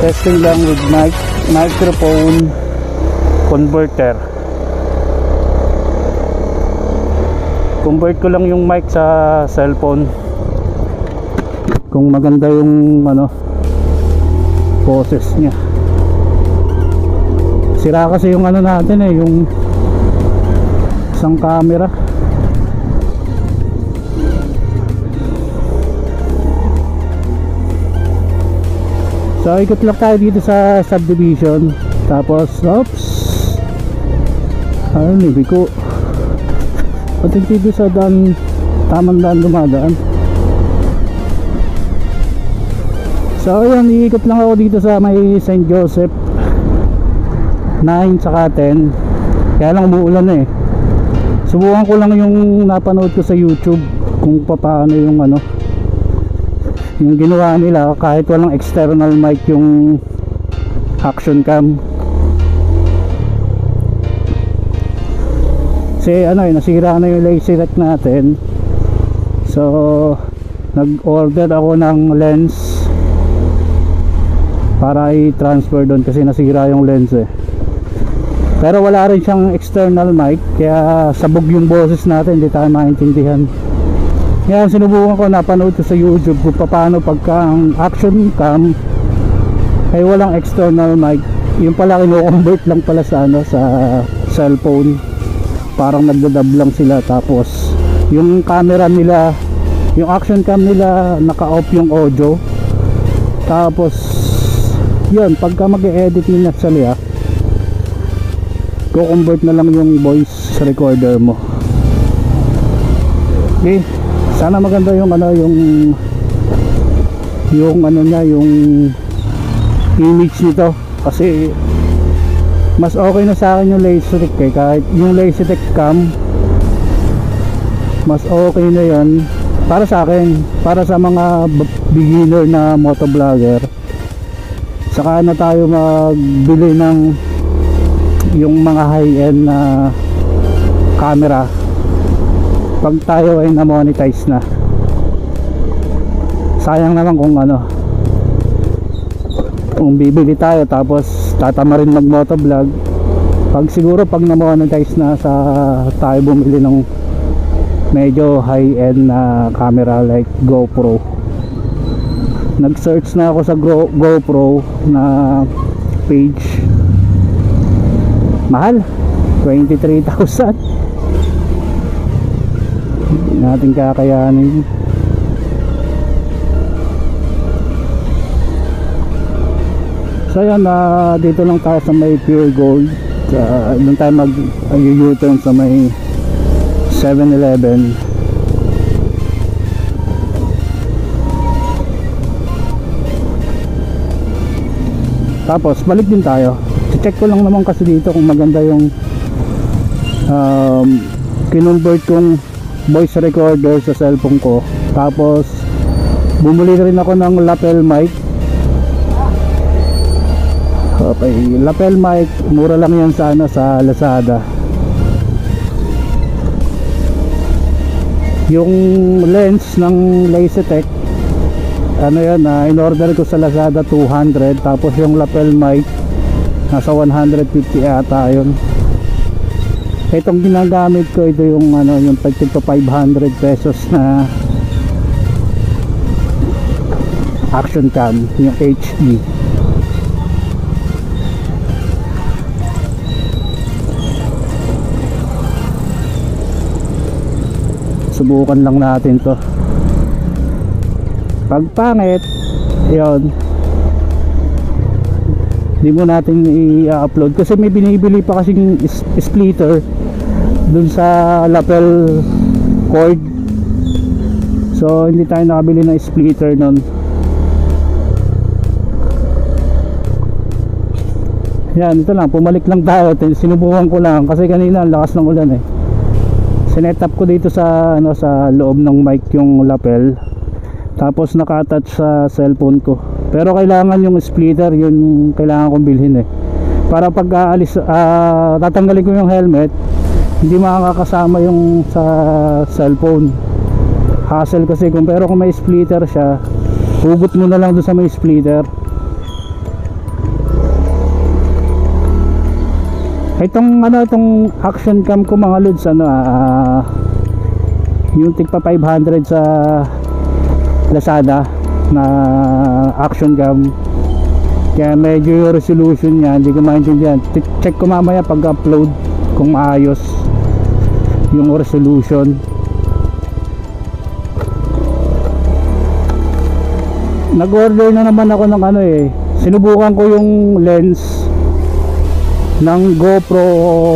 Testing lang with microphone converter. Convert ko lang yung mic sa cellphone kung maganda yung boses niya. Sira kasi yung natin yung isang camera. So ikot lang tayo dito sa subdivision. Tapos libi ko pati dito sa tamang daan dumadaan. So ayan, iikot lang ako dito sa may St. Joseph 9 saka 10. Kaya lang umuulan Subukan ko lang yung napanood ko sa YouTube kung paano yung yung ginawa nila kahit walang external mic yung action cam. Kasi nasira na yung Lazytech natin. So nag-order ako ng lens para i-transfer doon kasi nasira yung lens Pero wala rin siyang external mic, kaya sabog yung boses natin, hindi tayo maintindihan. Kaya sinubukan ko, napanood ko sa YouTube kung paano pagka ang action cam ay walang external mic. Yung pala kino-convert lang pala sa sa cellphone. Parang nagdadab lang sila, tapos yung camera nila, yung action cam nila naka-off yung audio. Tapos yun, pagka mag-e-edit nila sila, go-convert na lang yung voice recorder mo. Okay, sana maganda yung yung image nito, kasi mas okay na sa akin yung Lazytech kahit yung Lazytech cam mas okay na yan para sa akin, para sa mga beginner na motovlogger. Saka na tayo magbili ng yung mga high-end na camera pag tayo ay na-monetize na. Sayang naman kung bibili tayo tapos tatama rin mag motovlog. Siguro pag na-monetize na, tayo bumili ng medyo high-end na camera like GoPro. Nag-search na ako sa GoPro na page. Mahal, 23,000. Hindi natin kakayanin. So yan, dito lang tayo sa may Pure Gold. Doon tayo mag-U-turn sa may 7-Eleven. Tapos balik din tayo. Check ko lang naman kasi dito kung maganda yung kinonvert kong voice recorder sa cellphone ko. Tapos bumili rin ako ng lapel mic. Okay, lapel mic, mura lang yan sa Lazada. Yung lens ng Lazytech, in order ko sa Lazada 200, tapos yung lapel mic nasa 150 ata yun. Itong ginagamit ko, ito yung yung tagtig to 500 pesos na action cam, yung HD. Subukan lang natin to. Pag pangit, yun, hindi mo natin i-upload kasi may binibili pa kasing splitter dun sa lapel cord. So hindi tayo nakabili ng splitter nun. Yan, ito lang, pumalik lang tayo. Sinubukan ko lang kasi kanina ang lakas ng ulan sinet up ko dito sa sa loob ng mic yung lapel, tapos naka-attach sa cellphone ko. Pero kailangan yung splitter, yun kailangan kong bilhin para pag aalis, tatanggalin ko yung helmet, hindi makakasama yung sa cellphone. Hassle kasi pero kung may splitter siya, hugot mo na lang doon sa may splitter. Itong action cam ko mga lods, yung tigpa 500 sa Lazada na action cam. Kaya medyo yung resolution niya hindi ko maintindihan. Check ko mamaya pag upload kung maayos yung resolution. Nag-order na naman ako ng sinubukan ko yung lens ng GoPro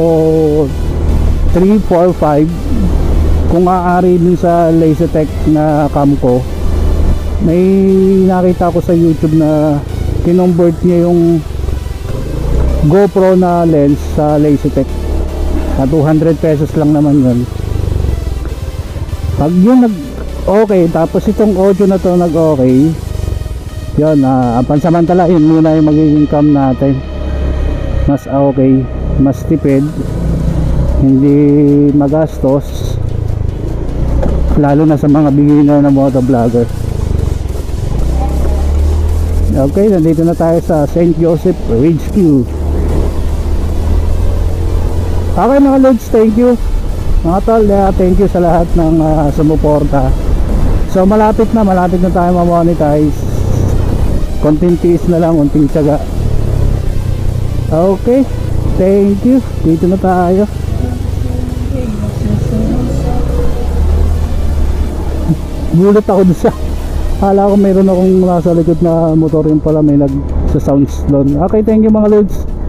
345 kung maaari din sa Lazytech na cam ko. May nakita ko sa YouTube na kinonvert niya yung GoPro na lens sa Lazytech na 200 pesos lang naman yun. Pag yun okay, tapos itong audio na to nag okay, yun, pansamantala yun muna yung magiging cam natin. Mas okay, mas tipid, hindi magastos, lalo na sa mga beginner na motovlogger. Okay, nandito na tayo sa St. Joseph HQ. Okay mga lods, thank you mga tol, thank you sa lahat ng sumuporta. So malapit na tayo ma-monetize. Konting tiis na lang, konting tiyaga. Okay, thank you. Dito na tayo. Gulat ako doon sa kala ko mayroon akong nasa likod na motor, yung pala may nag sa sounds doon. Okay, thank you mga lods.